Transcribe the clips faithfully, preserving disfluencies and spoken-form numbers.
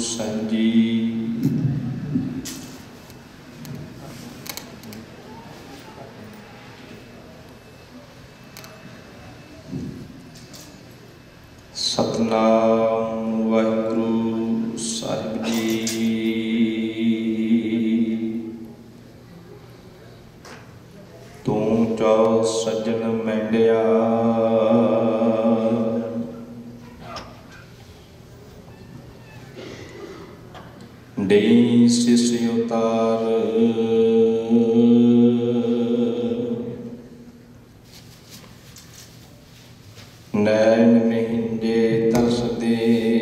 ਸਾਹਿਬ ਜੀ। सतनाम वाहिगुरु साहिब जी। तू चौ सज्जन मैंडिया देई सिस उतार नैन महिंजे तरस दे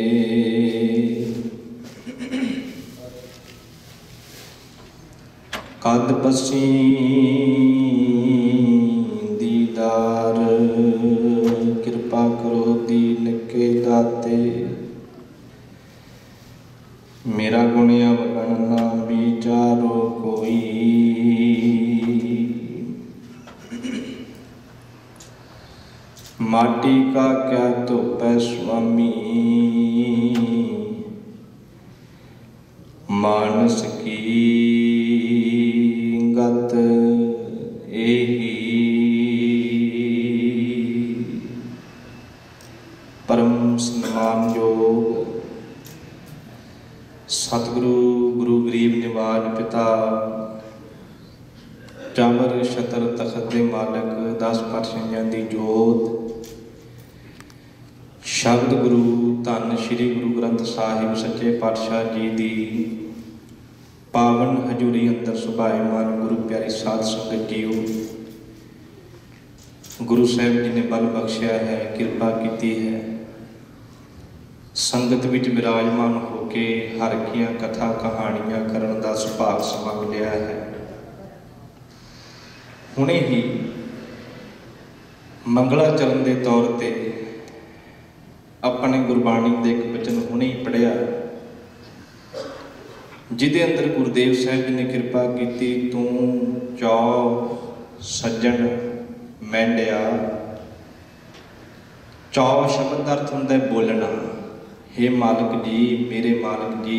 कद पसी दीदार कृपा करो दीन के दाते मेरा गुणिया बगन ना विचारो कोई माटी का क्या तो पै स्वामी मानस की गत एही परम सन्मान योग सतगुरु गुरु गरीब निवाज पिता चावर छतर तखत दे मालक दस पातशाहियां दी जोत शब्द गुरु धन श्री गुरु ग्रंथ साहिब सच्चे पातशाह जी दी पावन हजूरी अंदर सुभाएमान गुरु प्यारी साध संगत जीओ। गुरु साहब जी ने बल बख्शिया है, कृपा की है, संगत विच विराजमान होके हर कियां कथा कहानियां करन दा सुभाग समा मिलिया है। हुणे ही मंगलाचरण के तौर पर अपने गुरबाणी के एक वचन हुणे ही पढ़िया जिदे अंदर गुरुदेव साहब जी ने कृपा की तू चौ सज्जन मैंडिया। चौ शब्द का अर्थ होंदा है बोलना। हे मालिक जी, मेरे मालिक जी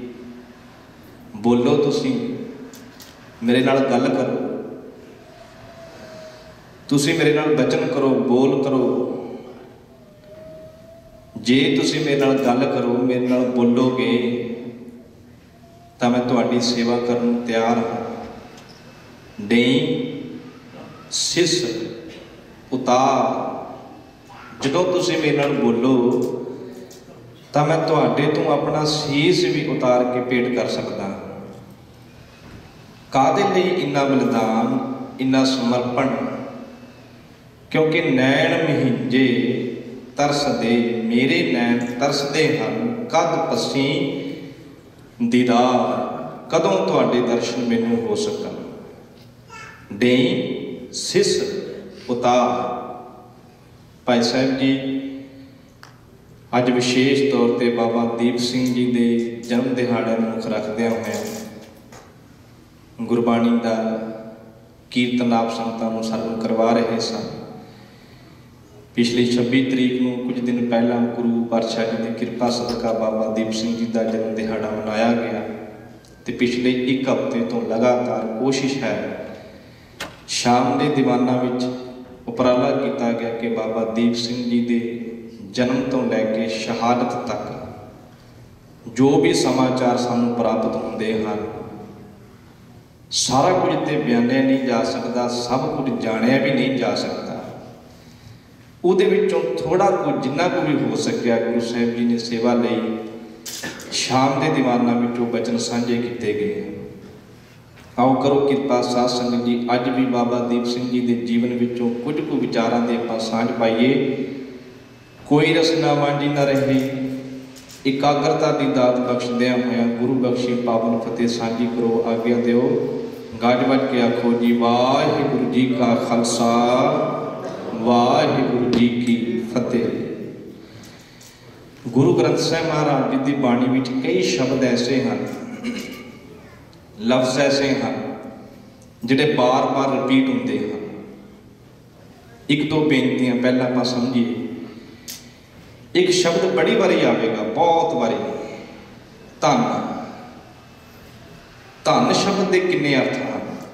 बोलो, तुसी मेरे नाल गल करो, तुसी मेरे नाल वचन करो, बोल करो। जे तुसी मेरे नाल गल करो, मेरे नाल बोलोगे तो मैं तुहाडी सेवा करन तैयार हाँ। देई सिस उतार, जदों तुसी मेरे नाल बोलो तो मैं तुहाडे तो अपना सीस भी उतार के भेंट कर सकदा। कादे लई इन्ना बलिदान, इन्ना समर्पण? क्योंकि नैन महिंजे तरसदे, मेरे नैन तरसदे हन कद पसी दीदार, कदों तुहाडे दर्शन मैनू हो सकन। देई सिस उतार। भाई साहब जी अज विशेष तौर पर बाबा दीप सिंह जी के जन्म दिहाड़े मुख रखद्या होया गुरबाणी का कीर्तन आप संगतां सर्व करवा रहे सन। पिछली छब्बी तरीक को कुछ दिन पहला गुरु पातशाह जी की कृपा सदका बाबा दीप सिंह जी का जन्म दिहाड़ा मनाया गया। तो पिछले एक हफ्ते तो लगातार कोशिश है शाम के दीवाना विच उपराला किया गया कि बाबा दीप सिंह जी के जन्म तो लैके शहादत तक जो भी समाचार सानू प्राप्त होंदे हैं, सारा कुछ तो बयानिया नहीं जा सकता, सब कुछ जानिया भी नहीं जा सकता। उहदे विचों थोड़ा कुछ जिन्ना को भी हो सकिया गुरु साहब जी ने सेवा लई शाम के दीवाना विचों वचन साझे किए गए। आओ करो कृपा साध संगत जी, अज भी बाबा दीप सिंह जी के जीवन विचों कुछ कुछ विचारां दे आपां साझ पाइए। कोई रसना वांझी ना रहे, एकाग्रता की दात बख्शद्या होया गुरु बख्शी पावन फतेह साझी करो। आग्ञा दिओ, गज वज के आखो जी वाहिगुरू जी का खालसा वाहिगुरू जी की फतेह। गुरु ग्रंथ साहिब महाराज जी की बाणी में कई शब्द ऐसे हैं, लफ्ज ऐसे हैं जिहड़े बार बार रिपीट होंदे हैं। एक दो बेनतियां पहला आप समझिए। एक शब्द बड़ी बारी आएगा, बहुत बारी धन धन शब्द के किन्ने अर्थ हैं।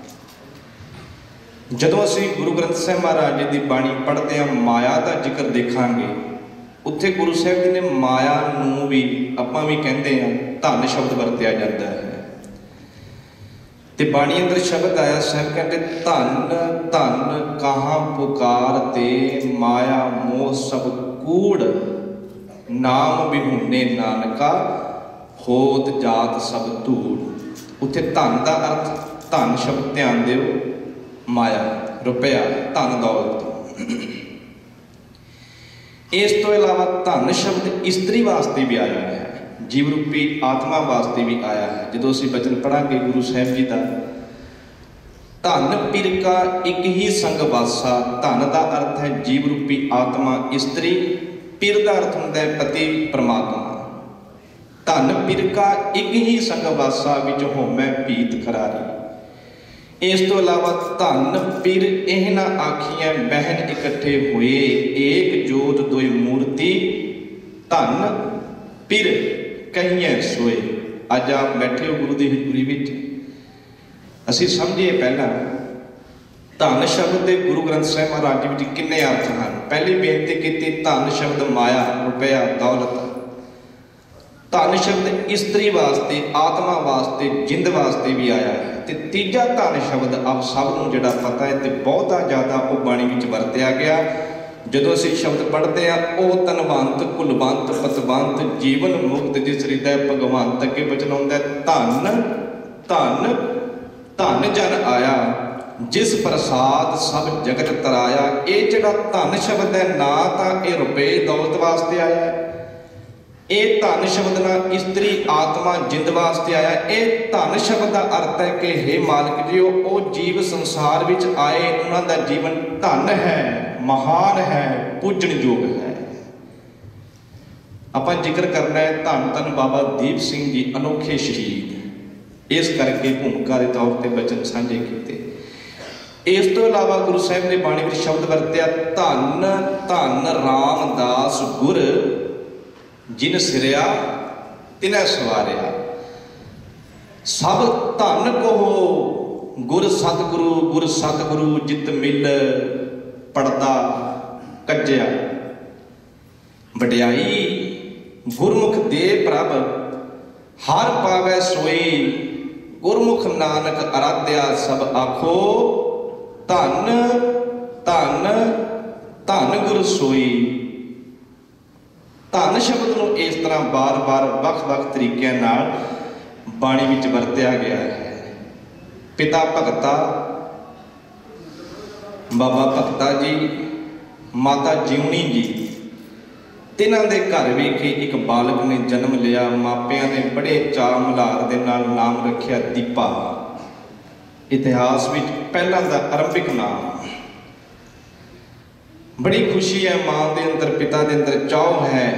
जदों असीं गुरु ग्रंथ साहिब महाराज जी की बाणी पढ़ते हैं, माया का जिक्र देखांगे, उत्थे गुरु साहिब जी ने माया नूं भी आपां भी कहते हैं धन शब्द वरत्या जाता है। ते बाणी अंदर शब्द आया, साहिब कहते धन धन कहाँ पुकार ते माया मोह सब कूड़, नाम बिहुने नानका होत जात सब धूड़। उत्थे धन का अर्थ, धन शब्द ध्यान दिओ, माया रुपया धन दौलत। इस तो इलावा धन शब्द इस्त्री वास्ते भी आया है, जीव रूपी आत्मा वास्ते भी आया है। जो असीं बचन पढ़ांगे गुरु साहिब जी का, धन पिर का एक ही संग वासा। धन का अर्थ है जीव रूपी आत्मा इस्त्री, पिर का अर्थ होंदा है पति परमात्मा। धन पिर का एक ही संग वासा, विच होमै भीत करारी। इस तो इलावा धन पिर एह ना आखियां बहन इकट्ठे हुए, एक जोत दोई मूर्ति, धन पिर कहिए सोए। अज आप बैठे हो गुरु की हजूरी विच, असीं समझिए पहला धन शब्द के गुरु ग्रंथ साहिब महाराज जी विच किन्ने अर्थ हैं। पहली बेनती की धन शब्द माया रुपया दौलत। धन शब्द इस्त्री वास्ते आत्मा वास्ते जिंद वास्ते भी आया है। ते तीजा धन शब्द आप सब नूं जिहड़ा पता है ते बहुता ज़्यादा वो बाणी विच वरत्या गया। जदों असीं शब्द पढ़ते हैं, ओ धनवंत कुलवंत पतवंत जीवन मुक्त जिस हृदय भगवंत, अगे वचन आउंदा धन धन धन जन आया जिस प्रसाद सब जगत तराया। ये जिहड़ा धन शब्द है ना तां ये रुपए दौलत वास्ते आया है, ये धन शब्द ना इस्त्री आत्मा जिंद वास्ते आया। ये धन शब्द का अर्थ है कि हे मालिक जी, वो जीव संसार विच आए, उन्हों का जीवन धन है, महान है, पूजन योग है। आपां जिक्र करना है धन धन बाबा दीप सिंह जी अनोखे शहीद, इस करके भूमिका के तौर पर वचन साझे किए। इस तो इलावा गुरु साहिब ने बाणी विच शब्द वरत्या धन धन रामदास गुर, जिन सिरिया तिन्हें सवारिया। सब धन कहो गुर सतगुरु, गुर सतगुरु जित मिल पड़दा कज्जिया। वड्याई गुरमुख दे प्रभ हर पावै सोई, गुरमुख नानक आराध्या सब आखो। धन धन धन गुर सोई। धन शब्द नूं इस तरह बार बार वख वख तरीकों नाल बाणी विच वरत्या गया है। पिता भगता बाबा भगता जी, माता जीवनी जी, तिन्हां दे घर वेखे एक बालक ने जन्म लिया। मापियां ने बड़े चाअ मल्हार दे नाल नाम रखिया दीपा। इतिहास विच पहला दा आरंभिक नाम। बड़ी खुशी है मां के अंदर, पिता के अंदर चाव है,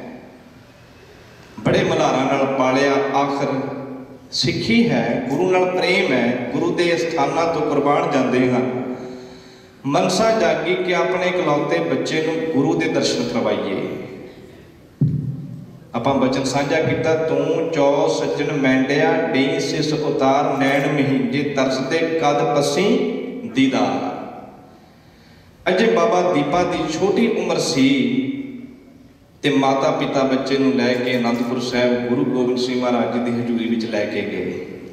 बड़े मल्हारां नाल पालिया। आखिर सिक्खी है, गुरु नाल प्रेम है, गुरु के स्थानां तो कुर्बान जाते हैं। मनसा जागी कि अपने इकलौते बच्चे नूं गुरु के दर्शन करवाइए। आपां वचन साझा किया, तू चौ सज्जन मैंडिया डेई सिस उतार, नैन महीजे तरसदे कद पसी दीदार। अजे बाबा दीपा की छोटी उम्र सी ते माता पिता बच्चे नूं लैके आनंदपुर साहिब गुरु गोबिंद सिंह महाराज जी की हजूरी विच लैके गए।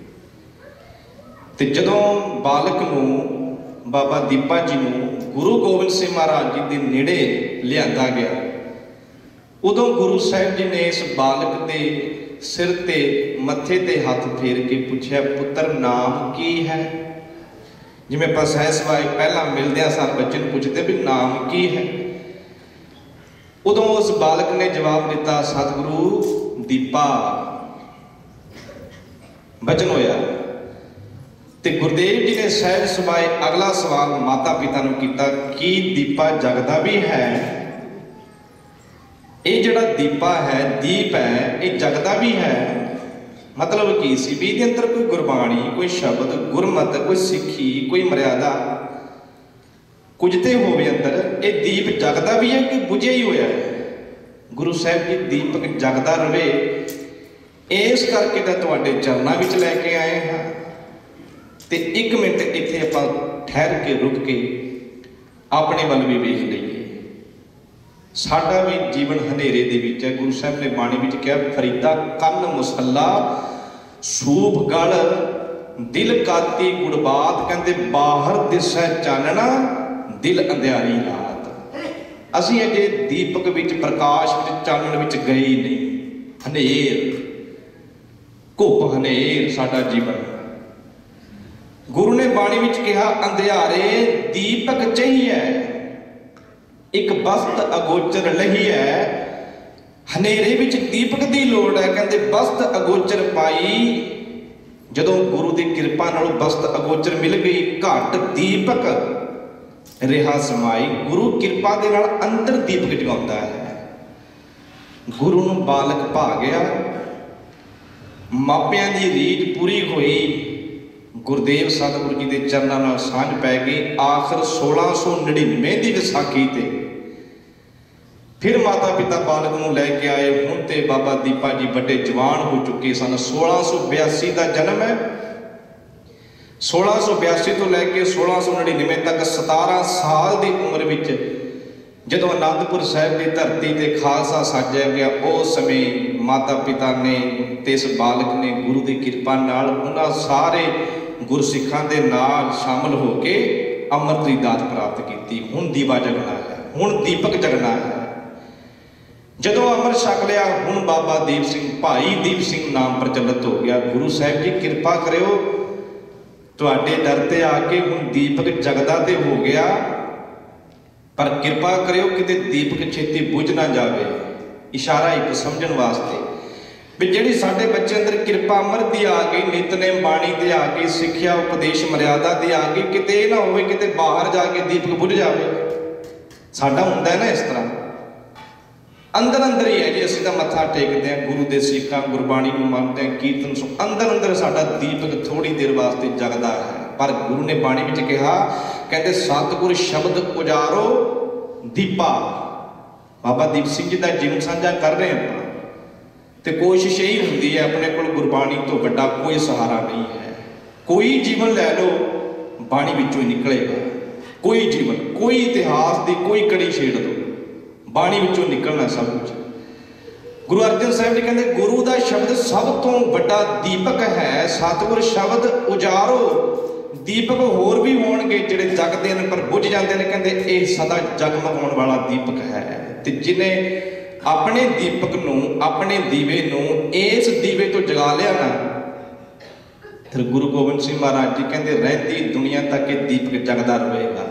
ते जदों बालक नूं बाबा दीपा जी नूं गुरु गोबिंद सिंह महाराज जी के नेड़े लिआंदा गया, उदों गुरु साहिब जी ने इस बालक के सिर ते मत्थे ते हाथ फेर के पूछया, पुत्र नाम की है। जिवें आपां सहज सवाई पहला मिलदियां सार बच्चे नूं पुछदे भी नाम की है। उदों उस बालक ने जवाब दिता, सतगुरु दीपा। बचन होया ते गुरुदेव जी ने सहज सवाई अगला सवाल माता पिता नूं कीता, की दीपा जगदा भी है। ये जिहड़ा दीपा है, दीप है, ये जगदा भी है। मतलब की सी भी इहदे अंदर कोई गुरबाणी, कोई शब्द, गुरमत, कोई सिक्खी, कोई मर्यादा कुछ तो होवे अंदर। ये दीप जगदा भी है कि बुझिया ही होया है। गुरु साहिब जी दीपक जगदा रहे, इस करके तो तुहाडे चरनां विच लैके आए हाँ। ते एक मिनट इत्थे आपां ठहर के रुक के अपने वल भी वेख लईए। साडा भी जीवन हनेरे दे विच है। गुरु साहब ने बाणी विच कहा, फरीदा कन मुसल्ला सूफ गल दिल काती गुड़बात, कहते बाहर दिसै चानना दिल अंधियारी रात। असीं अजे दीपक विच प्रकाश विच चानण विच गए ही नहीं। हनेर घुप हनेर साडा जीवन। गुरु ने बाणी विच कहा, अंधियारे दीपक चाहिए एक बस्त अगोचर लही है। हनेरे विच दीपक दी लोड़ है। कहते बस्त अगोचर पाई, जदों गुरु की कृपा नाल बस्त अगोचर मिल गई, घट दीपक रिहा समाई। गुरु कृपा दे नाल अंदर दीपक जगाउंदा है। गुरु नूं बालक भा गया, मापियां दी रीझ पूरी हुई। गुरुदेव सतगुरु जी के चरणों नाल सांझ पै गई। आखिर सोलह सौ नड़िनवे की विसाखी ते फिर माता पिता बालक नूं लैके आए। हुण ते बाबा दीपा जी बड़े जवान हो चुके सन। सोलह सौ बयासी का जन्म है। सोलह सौ बयासी तो लैके सोलह सौ नड़िनवे तक सतारह साल की उम्र विच जदों आनंदपुर साहिब की धरती ते खालसा साजिया गया, उस समय माता पिता ने ते इस बालक ने गुरु की कृपा नाल उन्हां सारे गुरसिखां दे नाल शामिल होके अमृत की दात प्राप्त की। हुण दीवा जगना है, हुण दीपक जगना है। जदों अमृत छक लिया, हुण बाबा दीप सिंह, भाई दीप सिंह नाम प्रचलित हो गया। गुरु साहिब जी कृपा करियो, तुहाडे दर ते आके हुण दीपक जगदा ते हो गया, पर कृपा करियो किते दीपक छेती बुझ ना जावे। इशारा एक समझण वास्ते भी जिहड़ी साडे बच्चे अंदर कृपा अमृत दी आ गई, नितनेम बाणी दी आ गई, सिक्ख्या उपदेश मर्यादा दी आ गई, किते ना होवे किते बाहर जाके दीपक बुझ जावे। साडा हुंदा है ना इस तरह, अंदर अंदर ही है जी। असीं तां मत्था टेकदे हैं, गुरु दे सिक्खां गुरबाणी नूं मनदे हैं, कीर्तन सुन, अंदर अंदर साडा दीपक थोड़ी देर वास्ते जगदा है। पर गुरु ने बाणी विच कहा, कहते सतगुर शब्द उजारो दीपा। बाबा दीप सिंह जी का जीवन साझा कर रहे हैं तो कोशिश यही होंगी है, अपने को गुरबाणी तो बड़ा कोई सहारा नहीं है। कोई जीवन लै लो, बाणी विचों ही निकलेगा। कोई जीवन, कोई इतिहास की कोई कड़ी छेड़ दो, बाणी विचों निकलना सब कुछ। गुरु अर्जन साहब जी कहते गुरु का शब्द सब तो बड़ा दीपक है। सतगुर शब्द उजारो दीपक होर भी होणगे जिहड़े जगदे हैं पर बुझ जाते हैं। कहते यह सदा जगमगाउण वाला दीपक है। ते जिन्हें अपने दीपक नूं, अपने दीवे नूं इस दीवे तो जगा लिया ना, फिर गुरु गोबिंद सिंह महाराज जी कहते रहती दुनिया तक ये दीपक जगदा रहेगा।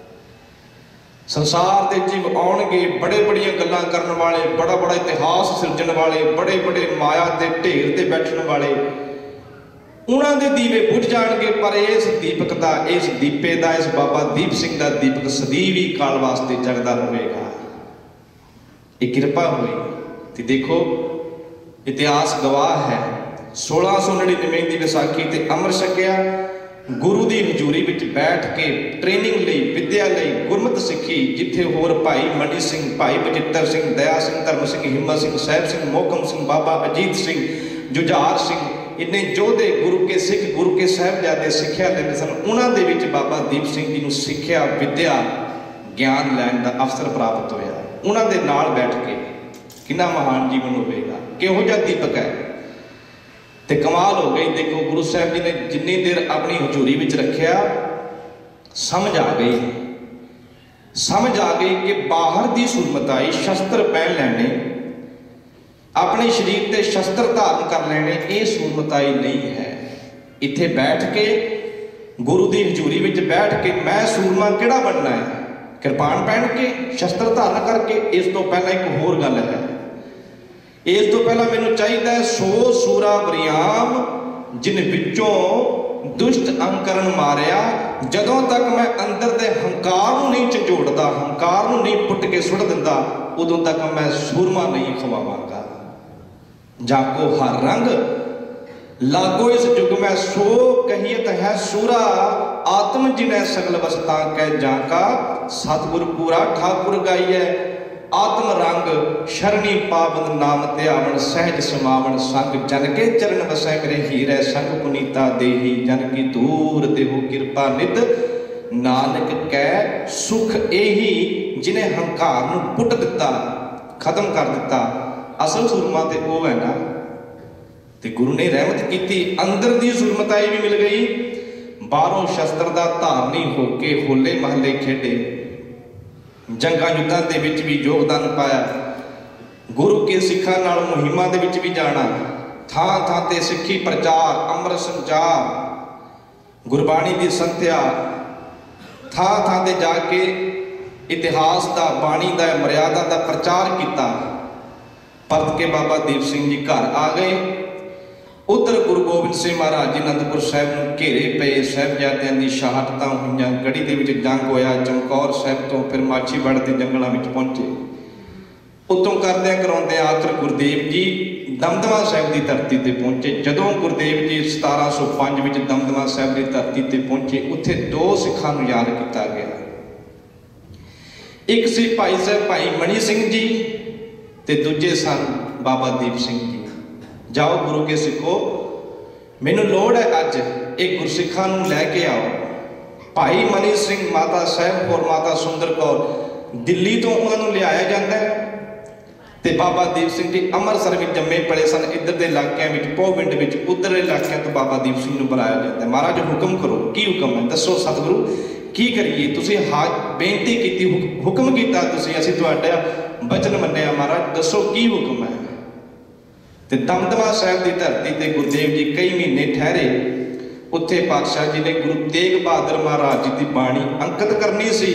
संसार के जीव आउणगे बड़े बड़िया गल्लां करन वाले, बड़ा बड़ा इतिहास सिरजण वाले, बड़े बड़े माया के ढेर ते बैठण वाले, उन्हां दे दीवे बुझ जाणगे, पर इस दीपक का, इस दीपे का, इस बाबा दीप सिंह का दीपक सदैव ही काल वास्ते जगदा रहेगा। ये कृपा हुई। तो देखो इतिहास गवाह है, सोलह सौ नड़िनवे की विसाखी ते अमृत छकिया। गुरु की हजूरी विच बैठ के ट्रेनिंग लई, विद्या लई, गुरमत सिੱਖੀ, जिथे होर भाई मनी सिंह, भाई बचित्तर सिंह, दया सिंह, धर्म सिंह, हिम्मत सिंह, सहब सिंह, मोहकम सिंह, बाबा अजीत सिंह, जुझार सिंह, इन्ने जोधे गुरु के सिख, गुरु के साहिबजादे सिक्ख्या लैंदे सन। उन्हां दे विच बाबा दीप सिंह जी नूं सिक्ख्या, विद्या, ज्ञान लैण दा अवसर प्राप्त होया। उन्हां दे नाल बैठ के कितना महान जीवन होवेगा, किहो जिहा दीपक है। तो कमाल हो गई। देखो गुरु साहब जी ने जिन्नी देर अपनी हजूरी विच रखिया, समझ आ गई, समझ आ गई कि बाहर की सुरमत आई, शस्त्र पहन लैने, अपने शरीर ते शस्त्र धारण कर लेने, ये सूरमताई नहीं है। इत्थे बैठ के गुरु की हजूरी विच बैठ के मैं सूरमा किहड़ा बनना है, कृपान पहन के, शस्त्र धारण करके। इस तो पहला एक होर गल है, इस तो पहला मैनू चाहिए सो सूरा बरियाम जिन विचों दुष्ट अंकरण मारिया। जदों तक मैं अंदर दे हंकार नूं नहीं झंझोड़दा, हंकार नूं नहीं पुट के सुट दिंदा, उदों तक मैं सूरमा नहीं खवावांगा। जाको हर रंग लागो इस युग में सो कहियत है सूरा, आत्म जिन्हें सगल वसता कह जाका सतगुर पूरा ठाकुर गाइए। आत्म रंग शरणी पावन नाम त्यावन सहज समावन संग जन के चरण वसै मेरे हीरै संग पुनीता देही जन की दूर देहो कृपा नित नानक कै सुख एही जिन्हें हंकार नूं पुट दिता खत्म कर दिता। असल सुरमा ते वो है ना, ते गुरु ने रहमत की अंदर दी सुरमताई भी मिल गई। बाहरों शस्त्र का धारनी होके होले महल्ले खेडे, जंगा युद्धां दे विच भी योगदान पाया, गुरु के सिखां नाल मुहिमां दे विच भी जाना, थां थां ते सिੱਖੀ प्रचार अमृत संचार गुरबाणी की संथ्या, थां थां ते जाके इतिहास का बाणी का मर्यादा का प्रचार किया। परत के बाबा दीप सिंह जी घर आ गए। उधर गुरु गोबिंद सिंह महाराज जी अनंदपुर साहब में घेरे पे साहिबजादियां दी शहादतां हुईयां, गढ़ी दे विच जंग होया, चमकौर साहब तो फिर माछीवाड़ के जंगलों में पहुंचे। उतों करदे कराउंदे आखिर गुरुदेव जी दमदमा साहब की धरती ते पहुंचे। जदों गुरुदेव जी सतारा सौ पांच में दमदमा साहब की धरती ते पहुंचे, उत्थे दो सिखां नूं याद किया गया। एक सी भाई साहब भाई मनी सिंह जी ते दूजे सन बाबा दीप सिंह जी। जाओ गुरु के सिखो, मैनू लोड़ है अज एक गुरसिखा नूं लैके आओ। भाई मनी सिंह माता साहब कौर माता सुंदर कौर दिल्ली तो उन्होंने लियाया जाता है, तो बाबा दीप सिंह जी अमृतसर में जम्मे पले सन। इधर के इलाकों में पोविंड में उधर इलाकों तो बाबा दीप सिंह नूं बुलाया जाता है। महाराज हुक्म करो, की हुक्म है दसो सतगुरु की करिए। तुसीं हा बेनती की, हुक्म किया, तुसीं असीं तुहाडा वचन मन्निया, महाराज दसो की हुक्म है। ते दमदमा साहब की धरती ते गुरुदेव जी कई महीने ठहरे। उत्थे पातशाह जी ने गुरु तेग बहादुर महाराज जी की बाणी अंकित करनी सी,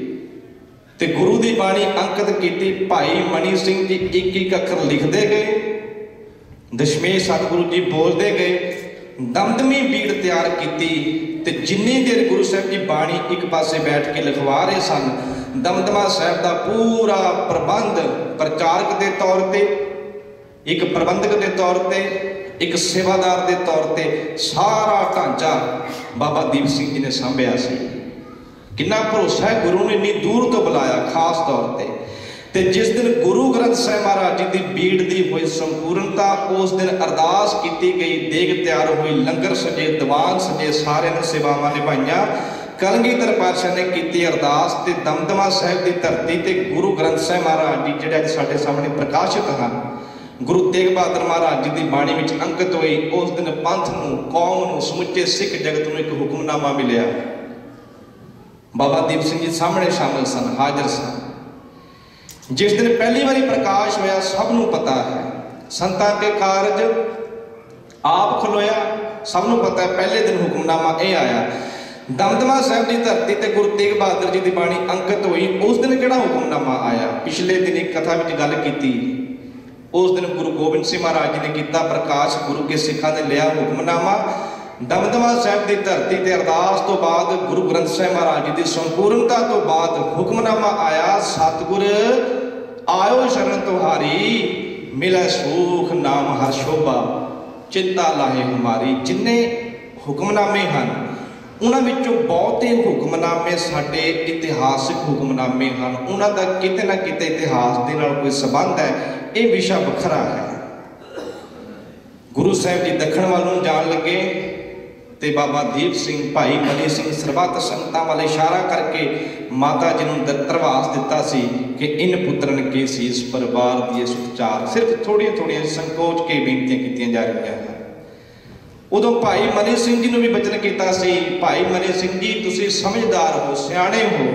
ते गुरु की बाणी अंकित की। भाई मनी सिंह जी एक एक अखर लिखते गए, दशमेश सतगुरु जी बोलते गए, दमदमी बीड़ तैयार की। ते जिन्नी देर गुरु साहब जी बाणी एक पासे बैठ के लिखवा रहे सन, दमदमा साहब का पूरा प्रबंध प्रचारक के तौर पर, एक प्रबंधक के तौर पर, एक सेवादार के तौर पर सारा ढांचा बाबा दीप सिंह जी ने सांभिया सी। कितना भरोसा है, गुरु ने इन्नी दूर तो बुलाया खास तौर पर। ते जिस दिन गुरु ग्रंथ साहिब महाराज जी की बीड़ की हुई संपूर्णता, उस दिन अरदास की गई, देग तैयार हुई, लंगर सजे, दीवान सजे, सारे ने सेवावां निभाइयां। कलगीधर पातशाह ने की अरदास, ते दमदमा साहिब की धरती ते गुरु ग्रंथ साहिब महाराज जी जिहड़े अज साडे सामने प्रकाशित हैं, गुरु तेग बहादुर महाराज जी की बाणी में अंकित हुई। उस दिन पंथ नूं, कौम नूं, समुचे सिख जगत नूं एक हुक्मनामा मिलिया। बाबा दीप सिंह जी सामने शामिल सन, हाजिर सन। जिस दिन पहली बारी प्रकाश होया, सबनों पता है, संतां के कारज आप खलोया, सबनों पता है। पहले दिन हुक्मनामा यह आया, दमदमा साहब की धरती ते गुरु तेग बहादुर जी की बाणी अंकित हुई। उस दिन किहड़ा हुक्मनामा आया? पिछले दिन एक कथा में गल की, उस दिन गुरु गोबिंद सिंह महाराज जी ने किया प्रकाश, गुरु के सिखा ने लिया हुक्मनामा। दमदमा साहब की धरती ते अरदास तो बाद गुरु ग्रंथ साहिब महाराज जी की संपूर्णता तो बाद हुक्मनामा आया, सतगुर आयो शरण तुहारी, मिले सुख नाम हर शोभा, चिंता लाहे हमारी। जिन्ने हुक्मनामे हैं उन्होंने बहुते हुक्मनामे साडे इतिहासिक हुक्मनामे हैं, उन्होंने किते ना किते इतिहास के नाल कोई संबंध है। ये विषय वखरा है। गुरु साहब जी दखण वाल नूं जाण लगे ते बाबा दीप सिंह भाई मनी सिंह सरबत संगतां वाल इशारा करके माता जी नूं दरवास दिता सी कि इन पुत्रन के सीस परिवार दिए सुचार। सिर्फ थोड़िया थोड़िया संकोच के बेनतियां कीतियां जा रही हैं। उदों भाई मनी सिंह जी नूं भी बचन किया सी, भाई मनी सिंह जी तुसीं समझदार हो, सियाणे हो,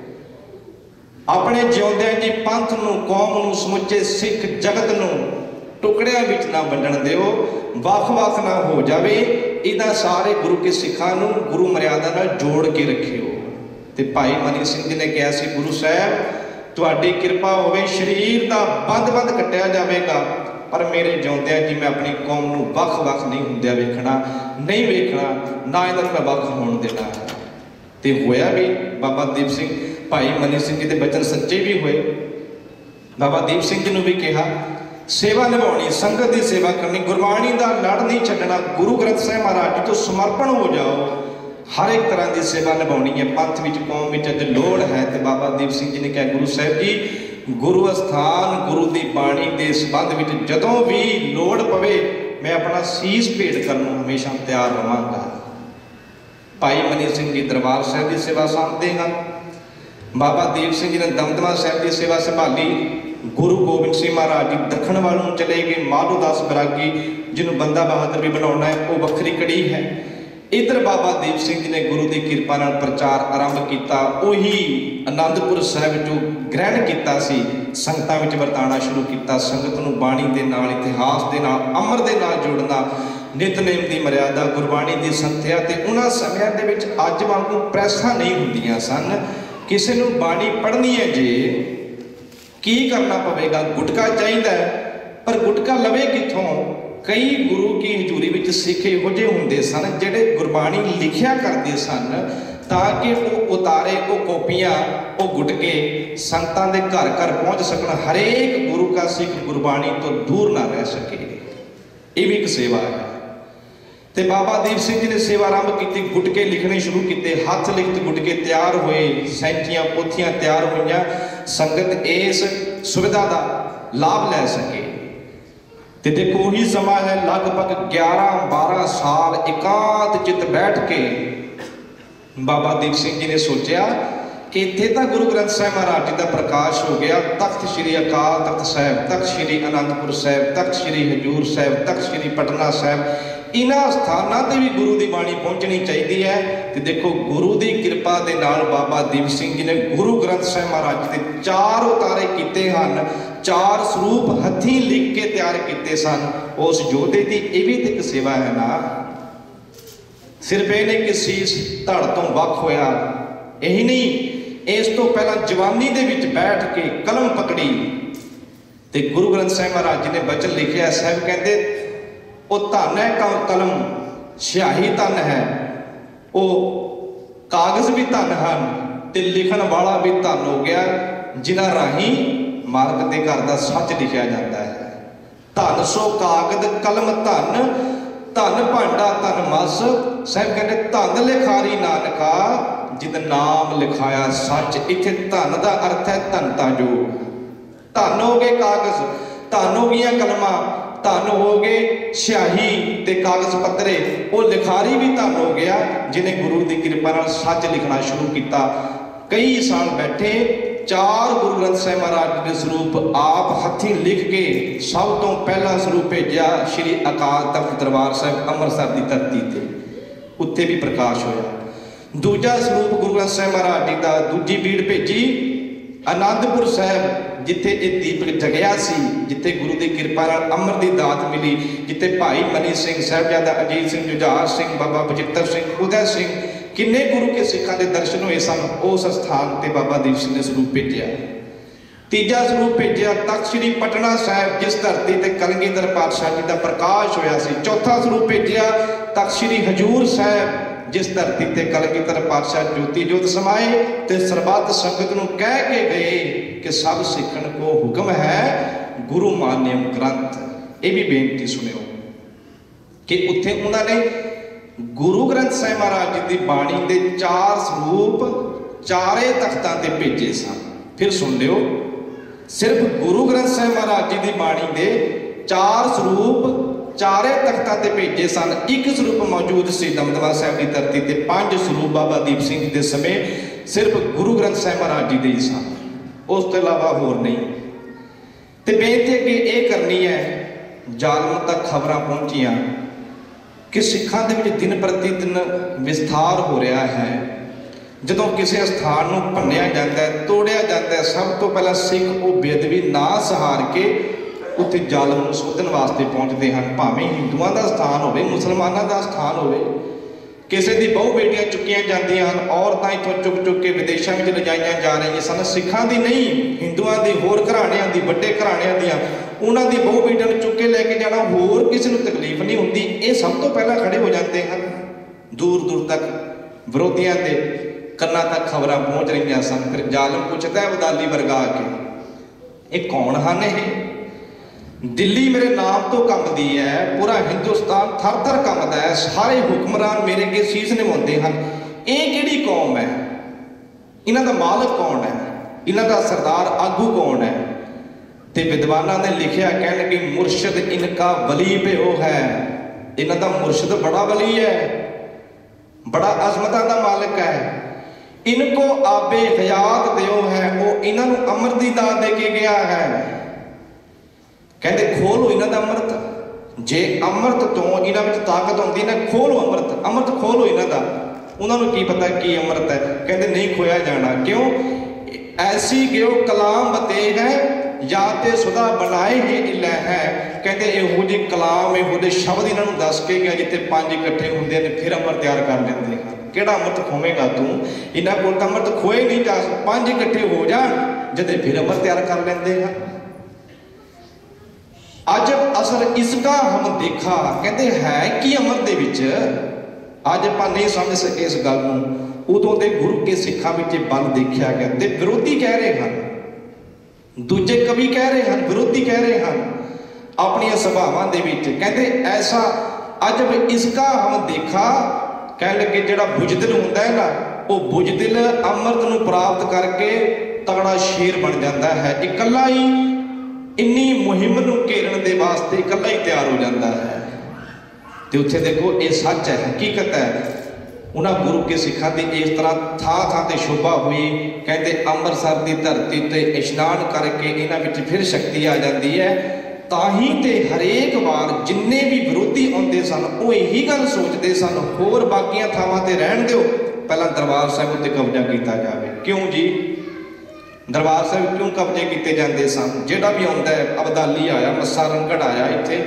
अपने जिउंदिਆਂ जी पंथ नूं, कौम नूं, समुचे सिख जगत नूं टुकड़ियां विच ना वंडण दिओ, वख-वख ना हो जावे। इहदा सारे गुरु के सिखां नूं गुरु मर्यादा नाल जोड़ के रखिओ। ते भाई मनी सिंह जी ने कहा सी, गुरु साहब तुहाडी किरपा होवे, शरीर दा बंद-बंद कट्टिया जावेगा, पर मेरे जिउंदिਆਂ जी मैं अपनी कौम नूं वख-वख नहीं हुंदिया वेखना, नहीं वेखना, ना इहदा मैं वख होण देना। ते होया भी बाबा दीप सिंह भाई मनी सिंह जी के बचन सच्चे भी हुए। बाबा दीप सिंह जी ने भी कहा, सेवा निभानी, संगत की सेवा करनी, गुरबाणी का लड़ नहीं छड्डना, गुरु ग्रंथ साहिब महाराज जी तो समर्पण हो जाओ, हर एक तरह की सेवा निभानी है। पंथ विच, कौम विच अज लोड़ है। तो बाबा दीप सिंह जी ने कहा, गुरु साहब जी गुरु अस्थान गुरु की बाणी के संबंध में जदों भी लोड़ पवे मैं अपना शीश भेंट करने हमेशा तैयार रहांगा। भाई मनी सिंह जी दरबार साहिब की सेवा सामते हैं। बाबा दीप सिंह जी ने दमदमा साहिब की सेवा संभाली। गुरु गोबिंद सिंह महाराज जी दखण वाल नूं चले गए। माधोदास बरागी जिन्होंने बंदा बहादुर भी बनाना है वो वखरी कड़ी है। इधर बाबा दीप सिंह जी ने गुरु की कृपा नाल प्रचार आरंभ किया। उही आनंदपुर साहिब जो ग्रहण किया सी संगतां विच वरताना शुरू किया। संगत नूं बाणी दे नाल इतिहास दे नाल अमर दे नाल जोड़ना, नितनेम की मर्यादा, गुरबाणी की संथ्या। ते उन्हां समयां दे विच अज वांगू प्रैसां नहीं हुंदियां सन। किसी नूं बाणी पढ़नी है जे की करना पवेगा? गुटका चाहिए, पर गुटका लवे कित्थों? कई गुरु की हजूरी विच सिख इहो जिहे हुंदे सन जिहड़े गुरबाणी लिखिया करते सन ताकि वो उतारे वो कॉपियां वो गुटके संतां दे घर घर पहुँच सकन। हरेक गुरु का सिख गुरबाणी तो दूर ना रह सके। ये भी एक सेवा है। तो बाबा दीप सिंह जी ने सेवा आरंभ की। गुटके लिखने शुरू किए। हथ लिखत गुटके तैयार हुए। सैंचियां पोथियां तैयार हुई। संगत इस सुविधा का लाभ लै सके। तो देखो ही समा है लगभग ग्यारह बारह साल एकांत चित बैठ के बाबा दीप सिंह जी ने सोचा कि इत्थे तां गुरु ग्रंथ साहिब महाराज जी का प्रकाश हो गया। तख्त श्री अकाल तख्त साहिब, तख्त श्री आनंदपुर साहिब, तख्त श्री हजूर साहिब, तख्त श्री पटना साहिब, इन्हां स्थानां ते भी गुरु की बाणी पहुंचनी चाहिए है। तो देखो गुरु की कृपा के नाल बाबा दीप सिंह जी ने गुरु ग्रंथ साहिब महाराज जी के चार उतारे किए हैं। चार स्वरूप हथी लिख के तैयार किए सन। उस योधे की यह भी एक सेवा है ना। सिर्फ यह नहीं कि शीश धड़ तो वख होया, यही नहीं, इस तो पहला जवानी दे विच बैठ के कलम पकड़ी ते गुरु ग्रंथ साहिब महाराज जी ने वचन लिखिया। साहिब कहते वो धन है कलम, स्याही धन है, वो कागज भी धन हैं, ते लिखण वाला भी धन हो गया जिन्हां राही मालक के घर का सच लिखा जाता है। धन सो कागज कलम धन, धन भांडा धन मस। साहिब कहते धन लिखारी नानका जिद नाम लिखाया सच। इत्थे धन का अर्थ है धनता जो। धन हो गए कागज, धन हो गई कलमां, धन हो गए स्याही ते कागज पत्रे। वो लिखारी भी धन हो गया जिन्हें गुरु की कृपा नाल सच लिखना शुरू किया। कई साल बैठे चार गुरु ग्रंथ साहिब महाराज जी के स्वरूप आप हथी लिख के सब तो पहला स्वरूप भेजा श्री अकाल तख्त दरबार साहिब अमृतसर की धरती से। उत्थे भी प्रकाश होया। दूजा स्वरूप गुरु ग्रंथ साहिब महाराज जी का दूजी बीड़ भेजी आनंदपुर साहिब जिथे ये दीपक जगया सी, जिथे गुरु की कृपा नाल अमर की दात मिली, जिथे भाई मनी सिंह साहिबजादा अजीत सिंह जुझार सिंह बाबा बचित्र सिंह उदय सिंह किन्ने गुरु के सिखा के दर्शन हुए सन। उस स्थान पर बाबा दीप सिंह ने स्वरूप भेजा। तीजा स्वरूप भेजा तख्त श्री पटना साहिब जिस धरती ते कलगीधर पातशाह जी का प्रकाश होया सी। चौथा स्वरूप भेजा तख्त श्री हजूर साहिब जिस धरती ते कलगीधर पातशाह ज्योति जोत समाए ते सरबत संगत नूं कह के गए कि सब सिखण को हुक्म है गुरु मान्यम ग्रंथ। ये भी बेनती सुनियो कि उत्थे उन्होंने गुरु ग्रंथ साहिब महाराज जी की बाणी के चार स्वरूप चारे तख्तां ते भेजे सन। फिर सुन लियो, सिर्फ गुरु ग्रंथ साहिब महाराज जी की बाणी के चार स्वरूप चारे तख्तां ते भेजे सन। एक स्वरूप मौजूद सी दमदमा साहिब की धरती ते। पांच स्वरूप बाबा दीप सिंह के समय सिर्फ गुरु ग्रंथ साहिब महाराज जी के ही सन, उस तो इलावा होर नहीं। तो बेनती अगे ये करनी है, जालम तक खबर पहुंचियां कि सिखां दे विच दिन प्रति दिन विस्तार हो रहा है। जदों किसी स्थान को भन्निया जाता है, तोड़िया जाता है, सब तो पहला सिख वो बेदबी ना सहार के उत्थे जालम नूं सोधन वास्ते पहुँचते हैं। भावें हिंदुओं का स्थान होवे, मुसलमानों का स्थान होवे, किसी की बहु बेटियां चुकियां जांदियां हन, औरतां इत्थों चुक चुक के विदेशों में लिजाइयां जा रही सन। सिखां दी नहीं, हिंदुओं की होर घराणियां दी, वड्डे घराणियां दियां, उन्हां दी बहु बेटियां नूं चुक के लैके जाना, होर किसी नूं तकलीफ नहीं हुंदी। ये सब तो पहला खड़े हो जाते हैं। दूर दूर तक विरोधियों के कन्नां तक खबर पहुँच रही सन। फिर जालम पुछदा है उदाली वर्गा के, ये कौन हैं? ये दिल्ली मेरे नाम तो कंबदी है, पूरा हिंदुस्तान थर थर कंबदा है, सारे हुक्मरान मेरे अगे शीश निभाते हैं। ये किहड़ी कौम है? इन्हां दा मालक कौन है? इन्हां दा सरदार आगू कौन है? ते विद्वाना ने लिखिया, कहने कि मुर्शद इनका वली प्यो है। इन्हां दा मुर्शद बड़ा वली है, बड़ा अजमतां दा मालिक है। इनको आबे हयात दियो है, वो इन्हां नूं अमृत दी दात दे के गया है। कहते खोलो इन्हां दा अमृत, जे अमृत तो इन्हां विच ताकत होंदी ना, खोलो अमृत, अमृत खोलो इन्हां दा। उन्हां नूं की पता की अमृत है, कहते नहीं खोया जाना। क्यों? ऐसी गियो कलाम बते है या ते सुधा बनाए ही इलै है। कहते इहो जी कलाम, इहो जे शब्द इन्हां नूं दस के गया जिते पंज इकट्ठे हुंदे ने फिर अमृत तैयार कर लेंदे हैं। किहड़ा अमृत खोवेगा तू? इन्हां कोल तां अमृत खोए नहीं जा, पंज इकट्ठे हो जाण जदे फिर अमृत तैयार कर लेंदे हैं। अजब असर इसका हम देखा, कहते है कि अमृत दे विच अज आपां नहीं समझ सके इस गल नूं। उदों दे गुरु के सिखां विच बल देखिया गया ते विरोधी कह रहे हैं, दूजे कवि कह रहे हैं, विरोधी कह रहे हैं अपनी सभावां दे विच। कहते ऐसा अजब इसका हम देखा, कह लगे जिहड़ा बुजदिल हुंदा है ना, वो बुजदिल अमृत नूं प्राप्त करके तगड़ा शेर बन जाता है। इकल्ला ही इन्नी मुहिम नूं घेरन दे वास्ते इकल्ला ही तैयार हो जाता है। तो उत्थे देखो ये सच है, हकीकत है। उन्होंने गुरु के सिखा की इस तरह थां थां ते शोभा हुई। कहते अमृतसर की धरती ते इशनान करके इन्हां फिर शक्ति आ जाती है। ताही ते हरेक बार जिन्ने भी विरोधी आते सन वो यही गल सोचते सन, होर बाकियां थावां ते रहन दिओ, पहला दरबार साहिब उत्ते कब्जा किया जाए। क्यों जी? दरबार साहिब क्यों कब्जे किए जाते सन? जिहड़ा भी आता है, अबदाली आया, मस्सा रंगड़ आया, इत्थे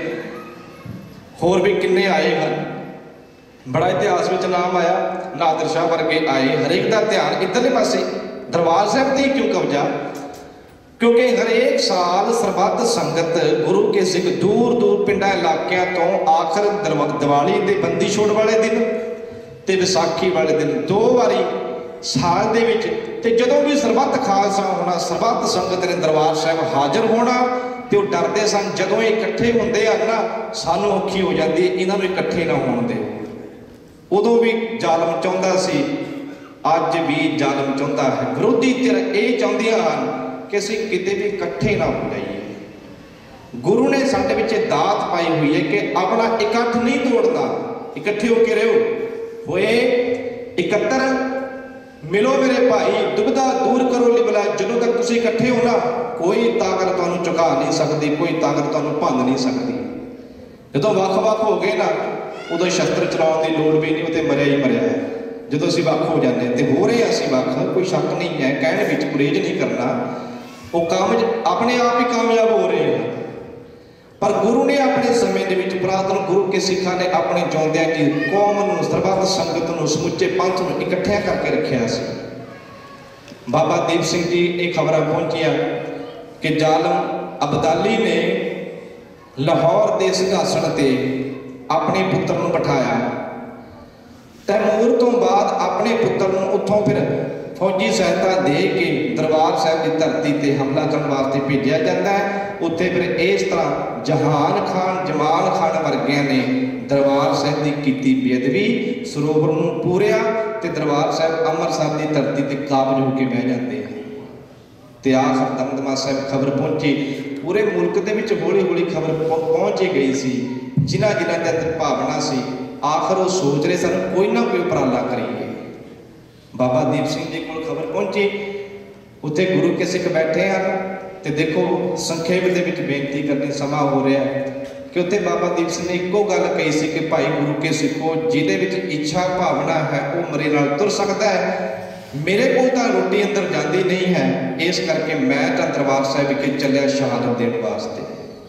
होर भी किन्ने आए हैं, बड़ा इतिहास में नाम आया, नादर शाह वर्गे आए। हरेक का ध्यान इधरले पासे दरबार साहिब ते क्यों कब्जा? क्योंकि हरेक साल सरबत संगत गुरु के सिख दूर दूर पिंडां इलाकिਆਂ तो आखिर दिवाली के बंदी छोड़ वाले दिन ते विसाखी वाले दिन दो बारी साल दे विच, ते जदों भी सरबत खालसा होना, सरबत संगत ने दरबार साहिब हाजिर होना, तो डरते सन जदों इकट्ठे होंदे आ ना, सानू औखी हो जाती, इन्हां नूं इकट्ठे ना होण दिओ। उदों भी जालम चाहुंदा सी, अज भी जालम चाहुंदा है। विरोधी धिर ये चाहुंदियां हन कि असीं किते भी इकट्ठे ना हो जाइए। गुरु ने साडे विच दात पाई हुई है कि अपना इकट्ठ नहीं तोड़ना, इकट्ठे होके रहो। होए इकत्तर मिलो मेरे भाई, दुविधा दूर करो लिबला। जदों तक तुसीं इकट्ठे हो ना, कोई ताकत तुहानूं झुका नहीं सकती, कोई ताकत तुहानूं भंन नहीं सकती। जदों वख वख हो गए ना, उदों शस्त्र चलाउण दी लोड़ भी नहीं, उते मरिया ही मरिया है। जदों असीं वख हो जाते हैं, तो हो रहे असीं वख, कोई शक नहीं है, कहने विच गुरेज नहीं करना, वो काम अपने आप ही कामयाब हो रहे हैं। पर गुरु ने अपने समय के विच, पुरातन गुरु के सिखा ने अपने जिउंदियां की कौम नूं, सरबत संगत नूं, समुचे पंथ नूं इकट्ठिया करके रखिया सी। बाबा दीप सिंह जी ये खबर पहुंचिया कि जालम अबदाली ने लाहौर के सिंघासन ते अपने पुत्र नूं बिठाया। तैमूर तो बाद अपने पुत्र नूं उत्थों फिर फौजी सहायता दे के दरबार साहिब की धरती ते हमला करने वास्ते भेजा जाता है। उत्थे फिर इस तरह जहान खान, जमाल खान वर्गियां ने दरबार साहिब की कीती बेअदबी, सरोवर नूं पूरिया ते दरबार साहिब अमृतसर की धरती ते काबज होके बह जाते हैं। ते आखिर दमदमा साहिब खबर पहुंची, पूरे मुल्क दे विच हौली हौली खबर पहुंच ही गई सी। जिन्हां जिन्हां दे अंदर भावना सी, आखिर वो सोच रहे सन कोई ना कोई उपराला करिए। बाबा दीप सिंह जी को खबर पहुंची, उत्थे गुरु के सिख बैठे हैं। तो देखो संखेप दे विच बेनती करनी, समा हो रहा है कि उत्थे बाबा दीप सिंह ने एको गल कही सी कि भाई गुरु के सिखो, जिहदे विच इच्छा भावना है वो मरे नाल तुर सकता है। मेरे को तो रोटी अंदर जाती नहीं है, इस करके मैं तो दरबार साहिब के चलिया शहादत देने वास्ते।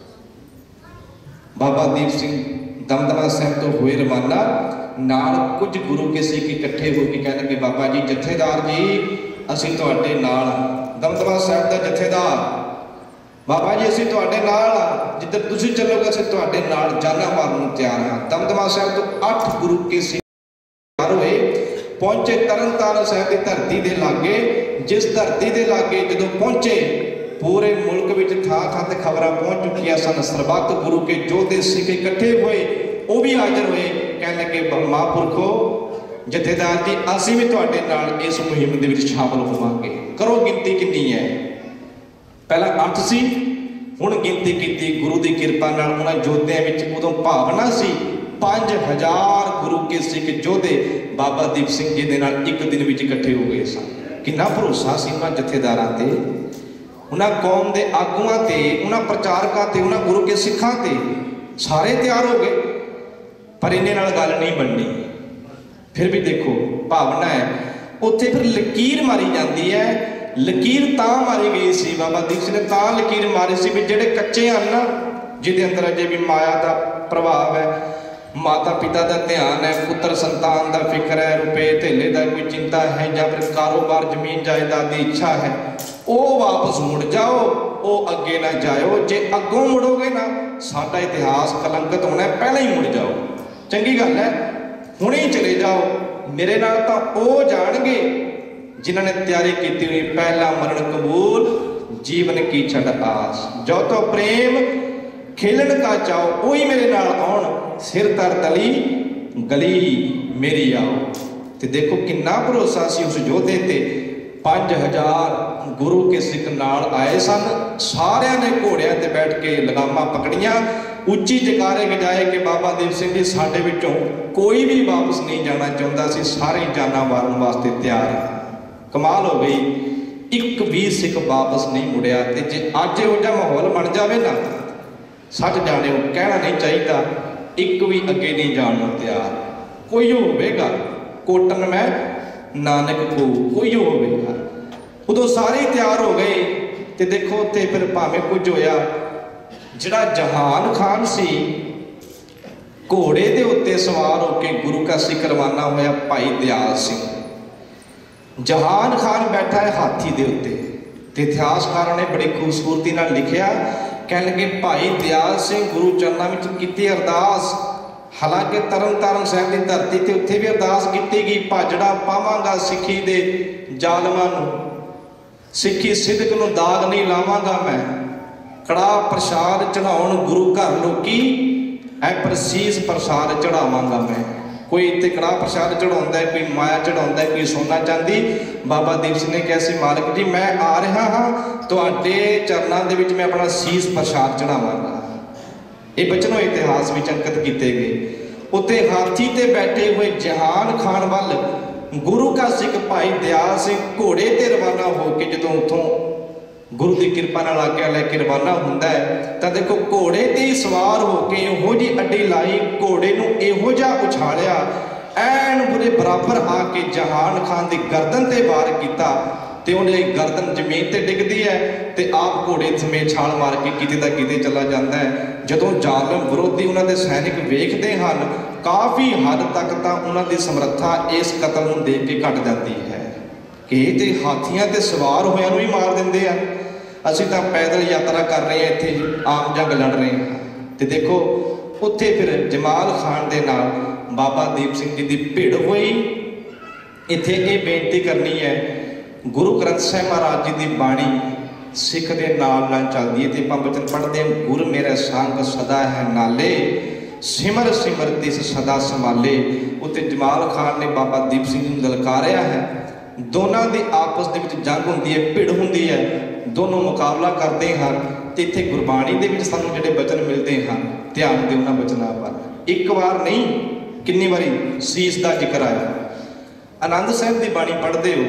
बाबा दीप सिंह दमदमा साहिब तो हुए रवाना, नाल कुछ गुरु के सिख इकट्ठे होकर कहने कि बाबा जी जथेदार जी असीं तुहाडे नाल, दमदमा साहिब का जथेदार बाबा जी असीं तुहाडे नाल, जिधर तुसीं चलोगे असीं तुहाडे नाल जाना मारन नूं तैयार हां। दमदमा साहिब तो अठ गुरु के सिख तैयार होए, पहुंचे तरन तारण साहिब की धरती के लागे। जिस धरती के लागे जदों पहुंचे, पूरे मुल्क में थां थां ते खबरां पहुंच चुकियां सन। सरबत गुरु के जोधे सिख इकट्ठे हुए, वो भी हाजिर हुए, कहने लगे महापुरखो जथेदार जी असीं भी तुहाडे नाल इस मुहिम दे विच शामिल होवांगे, करो गिनती कितनी है। पहला अठ सी, हुण गिनती की गुरु की कृपा नाल उन्हां योद्धियां विच उदों भावना सी पांच हजार गुरु के सिख योधे बाबा दीप सिंह जी दे नाल एक दिन विच इकट्ठे हो गए सन। कितना भरोसा सी उन्हां जथेदारां ते, उन्हां कौम के आगुआं ते, उन्हां प्रचारकां ते, उन्हां गुरु के सिखां ते। सारे तैयार हो गए पर इन्ने नाल गल नहीं बननी। फिर भी देखो भावना है उत्थे फिर लकीर मारी जाती है। लकीर तां मारी गई सी, बाबा दीप सिंह ने तां लकीर मारी सी भी जिहड़े कच्चे हैं ना, जिहदे अंदर अजे भी माया का प्रभाव है, माता पिता का ध्यान है, पुत्र संतान का फिक्र है, रुपए धेले का कोई चिंता है, या फिर कारोबार जमीन जायदाद की इच्छा है, वो वापस मुड़ जाओ, वो अगे ना जाओ। जे अगों मुड़ोगे ना साडा इतिहास कलंकित होना है, पहले ही मुड़ जाओ। चंगी गल है, हुणे ही चले जाओ। मेरे नाल तां वो जाणगे जिन्होंने तैयारी की हुई, पहला मरण कबूल जीवन की छड़ आस, जो तो प्रेम खेलन का चाओ, वही मेरे नाल आउण, सिर तर तली गली मेरी आओ। तो देखो कितना भरोसा सी उस योधे ते। पांच हजार गुरु के सिख नाल आए सन, सारिया ने घोड़िया ते बैठ के लगामा पकड़ियां, उच्ची जकारे गजाए कि बाबा दीप सिंह जी साडे विचों कोई भी वापस नहीं जाना चाहता सी, सारे जाना मारन वास्ते तैयार है। कमाल हो गई, एक भी सिख वापस नहीं मुड़िया। ते जे अज इहो जिहा माहौल बन जाए ना, सच जाने कहना नहीं चाहिए, एक भी अगे नहीं जाने तैयार। कोई होगा कोटन में नानक को कोई होगा, उदों सारे तैयार हो गए। तो देखो उत्ते फिर भावें कुछ होया, जिहड़ा जहान खान सी घोड़े के उत्ते सवार होकर गुरु का सिख रवाना होया भाई दयाल सिंह। जहान खान बैठा है हाथी के उत्ते। तो इतिहासकारों ने बड़ी खूबसूरती नाल लिखिया, कह लगे भाई दयाल सिंह गुरु चरणों में कीती अरदास। हालांकि तरन तारण साहिब की धरती ते उत्थे भी अरदास की गई, भाजड़ा पावांगा सिੱਖੀ दे जालमां नूं, सिੱਖੀ सिदक नूं दाग नहीं लावांगा मैं, कड़ा प्रसाद चढ़ाउण गुरु घर लोकी ऐ परसीस प्रसाद चढ़ावांगा मैं। कोई इत्ते कड़ा प्रसाद चढ़ाउंदा है, कोई माया चढ़ाउंदा है, कोई सोना चांदी। बाबा दीप सिंह ने कहा सी मालिक जी मैं आ रहा हाँ, तुहाडे चरणों दे विच मैं अपना सीस प्रसाद चढ़ावांगा। ये बचनों इतिहास में अंकित किए गए। उत्ते हाथी ते बैठे हुए जहान खान वाल गुरु का सिख भाई दयाल सिंह घोड़े ते रवाना होकर जो उतों गुरु की कृपा नाल आग्या लैके रवाना हुंदा है, तो देखो घोड़े ते ही सवार होकर इहो जी अड्डी लाई, घोड़े नूं इहो जिहा उछालिया, ऐन बुरे बराबर आके जहान खान की गर्दन ते वार किया। तो उन्हें गर्दन जमीन ते डिगदी है, तो आप घोड़े समेत छाल मार के किते दा किते चला जाता है। जदों जालम विरोधी उन्होंने सैनिक वेखते हैं, काफ़ी हद तक तो उन्होंने समर्था इस कतल नूं देख के घट जाती है कि ये हाथियों ते सवार होया नूं ही मार देंदे आ, असीं तां पैदल यात्रा कर रहे हैं, इत्थे आम जंग लड़ रहे हैं। तो देखो उत्थे फिर जमाल खान दे नाल बाबा दीप सिंह जी की भिड़ हुई। इत्थे ये बेनती करनी है, गुरु ग्रंथ साहिब महाराज जी की बाणी सिख के नाल नाल चलती है। तो आप वचन पढ़ते हैं, गुर मेरा संग सदा है नाले, सिमर सिमर तिस सदा संभाले। उत्ते जमाल खान ने बाबा दीप सिंह जी नूं ललकारिया है। दोनों की आपस के जंग होंदी है, भिड़ होंदी है, दोनों मुकाबला करते हैं। तो इत्थे गुरबाणी दे विच सानूं जिहड़े वचन मिलते हैं, ध्यान दिओ उन्हां वचनां पर। एक बार नहीं कितनी बारी सीस का जिक्र आया। आनंद साहिब की बाणी पढ़ते हो,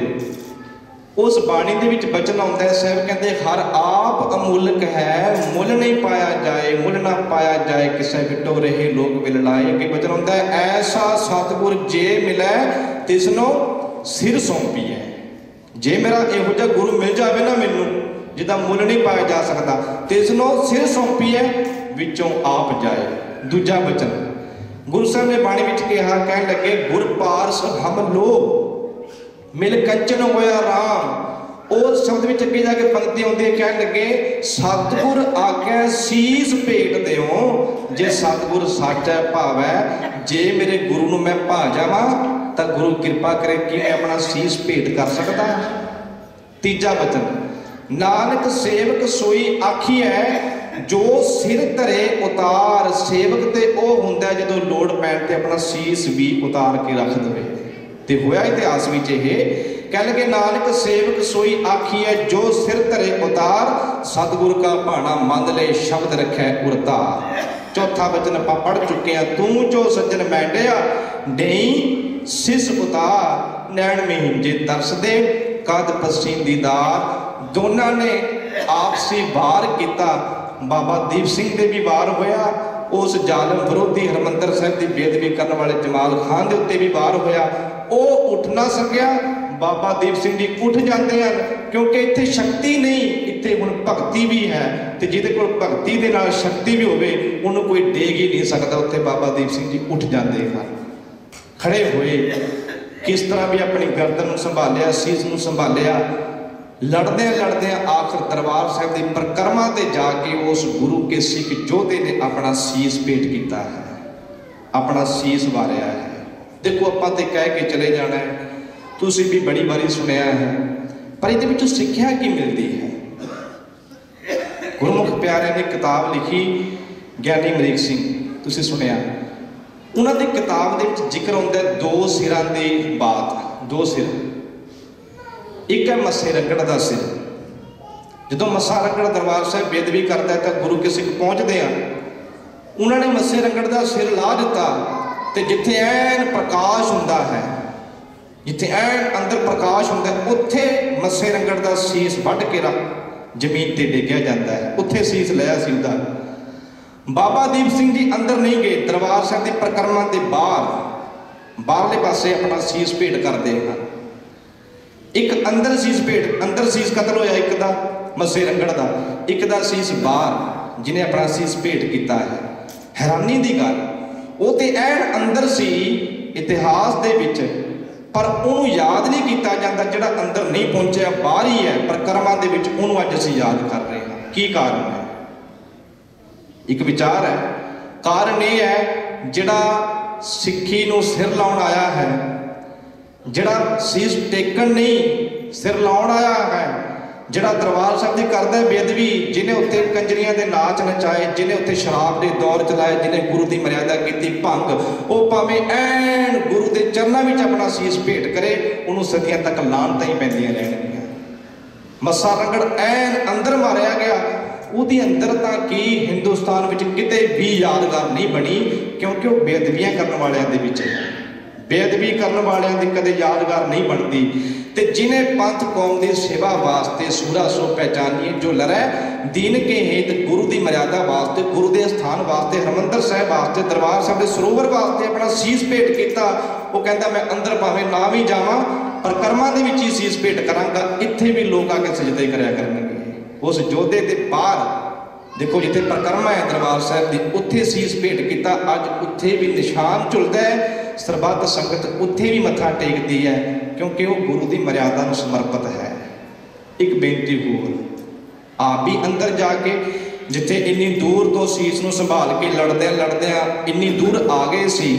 उस बाणी दे विच वचन आउंदा है, साहिब कहते हर आप अमूलक है, मुल नहीं पाया जाए, मुल ना पाया जाए, किसे विटो रहे लोग विल लाए। कि वचन आउंदा है, ऐसा सतगुर जे मिले तिसनो सिर सौंपी है। जे मेरा इहो जिहा गुरु मिल जाए ना मैनू जिदा मुल नहीं पाया जा सकता, तिसनो सिर सौंपी है विचों आप जाए। दूजा वचन गुरु साहब ने बाणी विच कहा, कह लगे गुर पारस हम लो मिल कंचन होया राम। उस शब्द में अगे जाके पंक्ति आती है, कह लगे सतगुर आगे सीस भेट दिओ, जे सतगुर सच है भाव है, जे मेरे गुरु नूं मैं भा जावां तो गुरु कृपा करे कि मैं अपना सीस भेट कर सकता। तीजा वचन नानक सेवक सोई आखी है, जो सिर धरे उतार। सेवक ते ओ हुंदा जदों लोड़ पैण ते अपना सीस भी उतार के रख दे। तो होया इतिहास में ये कह लगे नानक सेवक सोई आखी है जो सिर धरे उतार सतगुर का भाना मन ले शब्द रखे उरतार। चौथा वचन आप पढ़ चुके हैं। तू जो सज्जन मैंडिया नहीं सिस उतार नैन महीन जे तरस दे कद पसींदीदार। दोनों ने आपसी वार किया। बाबा दीप सिंह दे भी वार होया, उस जालम विरोधी हरमंदर साहिब की बेदबी करने वाले जमाल खान के उत्ते भी वार होया। वो उठ ना सकिया, बाबा दीप सिंह जी उठ जाते हैं क्योंकि इत्थे शक्ति नहीं, इत्थे हुण भगती भी है। तो जिहदे कोल भगती दे नाल शक्ति भी होवे उन्होंने कोई डेग ही नहीं सकता। उत्थे बाबा दीप सिंह जी उठ जाते हैं, खड़े हुए, किस तरह भी अपनी गर्दन संभालिया, सीस नूं संभालिया, लड़दे लड़दे आखिर दरबार साहिब की परिक्रमा से जाके उस गुरु के सिख योधे ने अपना सीस भेंट किया है, अपना सीस वारिया है। देखो आपां ते कह के चले जाना है, तुसी भी बड़ी बारी सुनिया है, पर इहदे विचों सिक्ख्या की मिलती है। गुरमुख प्यारे ने किताब लिखी ज्ञानी अमरीक सिंह, तुसी सुनिया, उन्होंने किताब दे विच जिक्र होंदा है दो सिरां दी बात। दो सिर, एक है मस्से रंगड़ का सिर। जो मस्सा रंगड़ दरबार साहिब बेदबी करता है तो गुरु के सिख पहुँचते हैं, उन्होंने मस्से रंगड़ का सिर ला दिता, तो जिथे ऐन प्रकाश होंदा है, जिथे ऐन अंदर प्रकाश होंदा है, उत्थे मस्से रंगड़ का सीस वढ़ के रख जमीन ते डिग्या जाता है, उत्थे सीस लिया सी उहदा। बाबा दीप सिंह जी अंदर नहीं गए, दरबार साहिब की परिक्रमा के बाहर बाहरले पासे अपना सीस भेंट करते हैं। एक अंदर सीस भेंट, अंदर सीस कतल होया एक दा मस्से रंगड़ का, एक दा सीस बाहर जिन्हें अपना सीस भेंट किया है। हैरानी की गल, वो तो ऐन अंदर सी इतिहास दे विच, पर उन्होंने याद नहीं किया जाता, जिहड़ा अंदर नहीं पहुंचा बाहर ही है परिक्रमा दे विच, उन्होंने अज असीं याद कर रहे हैं। की कारण है? एक विचार है, कारण यह है जिहड़ा सिक्खी नूं सिर लाउण आया है, जिहड़ा सीस टेकन नहीं सिर लाउण आया है, जिहड़ा दरबार साहिब दी करदा बेदबी, जिन्हें उत्ते कंजरियां दे नाच नचाए, जिन्हें उत्ते शराब दे दौर चलाए, जिन्हें गुरु की मर्यादा की भंग, वो भावें ऐन गुरु के चरणों में अपना सीस भेंट करे, उन्होंने सदियां तक लानतां ही पैंदियां रहणगियां। मस्सा रंगड़ ऐन अंदर मारिया गया, उहदी अंदरता की हिंदुस्तान विच किते भी यादगार नहीं बनी, क्योंकि वह बेदबियां करने वालियां दे विच है। बेदबी करने वालियां दी कदे यादगार नहीं बनती। ते जिन्हें पंथ कौम की सेवा वास्ते सूरा सो पहचानिए, जो लड़े दीन के हेत गुरु की मर्यादा वास्ते, गुरु के स्थान वास्ते, हरमंदर साहिब वास्ते, दरबार साहिब के सरोवर वास्ते अपना सीस भेंट किया, वो कहता मैं अंदर भावें ना भी जावां परिक्रमा दे विच ही सीस भेंट करांगा, इत्थे भी लोग आके सजदे करया करनगे। उस योधे के बाहर देखो जिथे परिक्रमा है दरबार साहिब की, उत्थे सीस भेंट किया, अज उत्थे भी निशान झुलदा है, सरबत संगत उत्थे भी मत्था टेकती है, क्योंकि वो गुरु की मर्यादा को समर्पित है। एक बेनती होर, आप भी अंदर जाके जिथे इन्नी दूर तो सीस नूं संभाल के लड़दे लड़दे इन्नी दूर आ गए सी,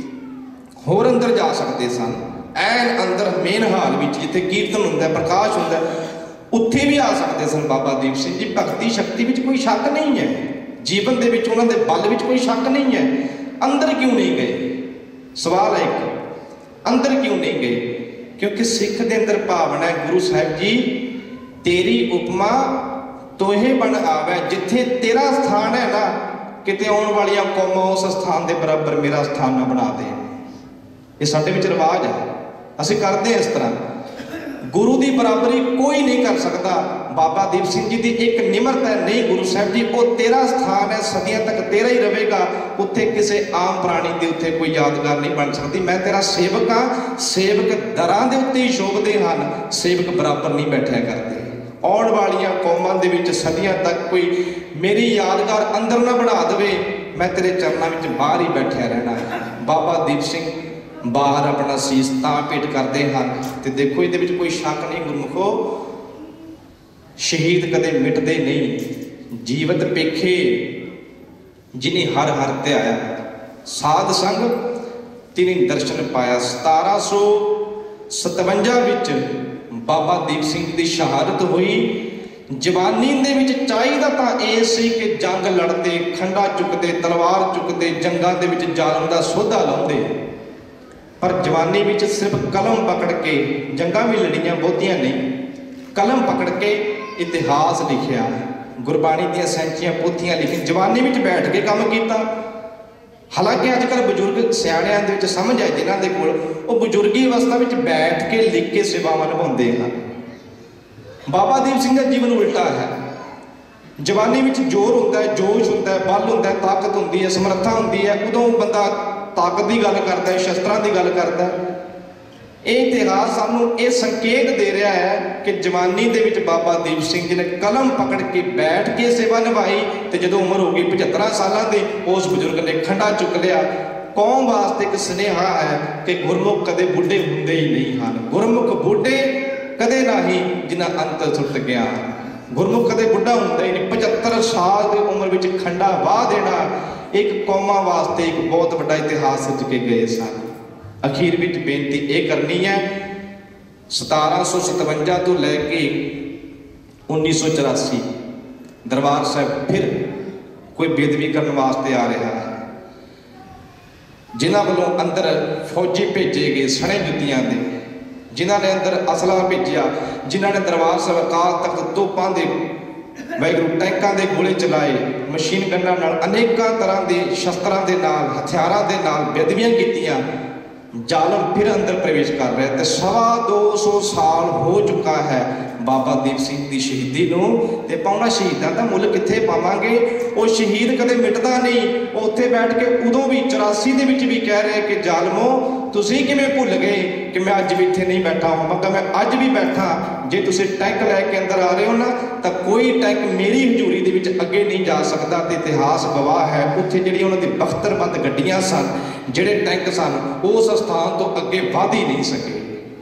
होर अंदर जा सकते सन। ऐन अंदर मेन हाल में जिथे कीर्तन हुंदा है, प्रकाश हुंदा है, उत्थे भी आ सकते सन बाबा दीप सिंह जी। भगती शक्ति में कोई शक नहीं है, जीवन के उन्होंने बल में कोई शक नहीं है। अंदर क्यों नहीं गए? सवाल है एक, अंदर क्यों नहीं गए? क्योंकि सिख के अंदर भावना है, गुरु साहिब जी तेरी उपमा तोहे बन आवे, जिथे तेरा स्थान है ना, किते आने वाली कौमां उस स्थान के बराबर मेरा स्थान ना बना दे। ये साडे विच रिवाज है, असीं करते हैं इस तरह। गुरु की बराबरी कोई नहीं कर सकता। बाबा दीप सिंह जी की एक निमरता है, नहीं गुरु साहब जी वो तेरा स्थान है, सदियों तक तेरा ही रहेगा, उत्थे किसी आम प्राणी के उत्थे कोई यादगार नहीं बन सकती। मैं तेरा सेवक हाँ, सेवक दरां दे उत्ते ही शोभते हैं, सेवक बराबर नहीं बैठा करते। आने वाली कौमां दे विच सदियों तक कोई मेरी यादगार अंदर ना बना दे, मैं तेरे चरणों में बाहर ही बैठा रहना है। बाबा दीप सिंह बाहर अपना सीस तां भेंट करते हैं, तो देखो ये कोई शक नहीं गुरमुखो, शहीद कदे मिटते नहीं, जीवत पेखे जिन्हें हर हर ते आया, साध संग तिन्हें दर्शन पाया। सतारा सौ सतवंजा विच बाबा दीप सिंह की शहादत हुई। जवानी दे विच चाहिदा तां इह सी कि जंग लड़ते, खंडा चुकते, तलवार चुकते, जंगां दे विच जालम दा सोधा लाउंदे, पर जवानी में सिर्फ कलम पकड़ के जंगा भी लड़ियां बहुतियां नहीं, कलम पकड़ के इतिहास लिखिया, गुरबाणी दी सैंचियां पोथियां लिखी, जवानी में बैठ के काम किया। हालांकि अजकल बजुर्ग सियाणियां दे विच समझ आए जिन्हां दे कोल वो बुजुर्गी अवस्था में बैठ के लिख के सेवावां निभाउंदे हैं। बाबा दीप सिंह का जीवन उल्टा है। जवानी में जोर होंदा है, जोश होंदा है, बल होंदा है, ताकत होंदी है, समर्था होंदी है, उदों बंदा ताकत की गल करता है, शस्त्रां की गल करता है। ये इतिहास सानू ये संकेत दे रहा है कि जवानी दे विच बाबा दीप सिंह जी ने कलम पकड़ के बैठ के सेवा निभाई, तो जो उम्र हो गई पचहत्तर साल की उस बजुर्ग ने खंडा चुक लिया। कौम वास्ते एक सुनेहा है कि गुरमुख कदे बुढ़े होंदे ही नहीं हैं, गुरमुख बुढ़े कदे ना ही जिन्हां अंत सुट गया, गुरमुख कदे बुढ़ा होंदा ही नहीं। पचहत्तर साल की उम्र में खंडा वाह देना एक कौमां वास्ते एक बहुत बड़ा इतिहास रच के गए सन। अखीर में बेनती ये करनी है, सतारह सौ सतवंजा तो लैके उन्नीस सौ चौरासी दरबार साहब फिर कोई बेदबी करने वास्ते आ रहा है। जिन्हों वालों अंदर फौजी भेजे गए सने जुत्तियां दे, जिन्हों ने अंदर असला भेजा, जिन्होंने दरबार साहब अकाल तख्त तोपां दे वाहिगुरू टैंकां दे गोले चलाए, मशीन गन्नां नाल अनेकां तरह के शस्त्रां दे नाल हथियारां दे नाल बेदबियां कीतियां। जालम फिर अंदर प्रवेश कर रहा है। तो सवा दो सौ साल हो चुका है बाबा दीप सिंह की शहीदी नूं, ते पाउणा शहीदां दा मुल कित्थे पावांगे? वो शहीद कदे मिटदा नहीं। उत्थे बैठ के उदों भी चौरासी दे विच भी कह रहे कि जालमो तुसीं किवें भुल गए कि मैं अज भी इत्थे नहीं बैठा होवांगा, मैं अज भी बैठा। जे तुसीं टैंक लैके अंदर आ रहे हो ना, तो कोई टैंक मेरी हजूरी दे विच अगे नहीं जा सकता। तो इतिहास गवाह है उत्थे जिहड़ी उन्हां दी बख्तरबंद गड्डियां सन, जिहड़े टैंक सन, उस स्थान तो अगे वध ही नहीं सके।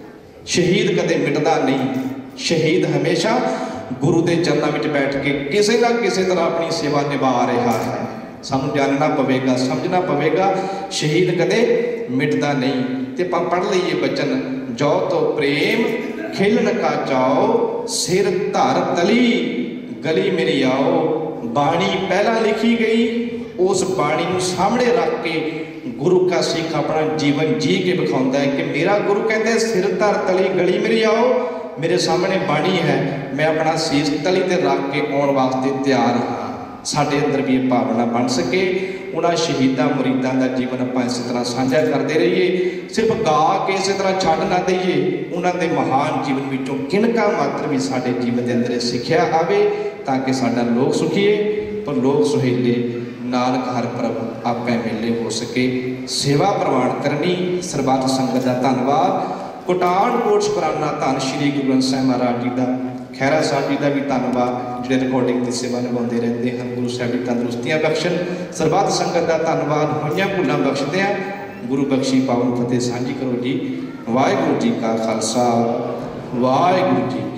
शहीद कदे मिटदा नहीं, शहीद हमेशा गुरु के चरणों में बैठ के किसी ना किसी तरह अपनी सेवा निभा रहा है। सानू जानना पवेगा, समझना पवेगा, शहीद कदे मिटदा नहीं। ते पढ़ लीए बचन, जो तो प्रेम खेलन का चाओ, सिर धर तली गली मेरी आओ। बाणी पहला लिखी गई, उस बाणी को सामने रख के गुरु का सिख अपना जीवन जी के दिखाता है कि मेरा गुरु कहते सिर धर तली गली मेरी आओ। मेरे सामने बाणी है, मैं अपना शीश तली ते रख के आने वास्ते तैयार हाँ। साडे अंदर भी ये भावना बन सके। उन्होंने शहीदा मुरीदां का जीवन आपां इस तरह साझा करते रहिए, सिर्फ गा के इस तरह छड्ड ना दईए। उन्होंने महान जीवन विचों किनका मात्र भी साडे जीवन के अंदर सिक्ख्या आवे, ताकि साडा लोक सुखीए पर लोक सुहेले, नानक हर प्रभ आपे मेले हो सके। सेवा प्रवान करनी सरबत संगत का धन्नवाद। कोटानकोट शुकराना धन श्री गुरु ग्रंथ साहिब महाराज जी का, खैरा साहब जी का भी धन्नवाद जिहड़े रिकॉर्डिंग की सेवा निभाते रहते हैं। गुरु साहब जी तंदुरुस्तियां बख्शन, सरबत संगत का धन्नवाद। होइयां भुलां बख्शदे गुरु बख्शी पावन फतेह सांझी करो जी। वाहिगुरू जी का खालसा, वाहिगुरू जी।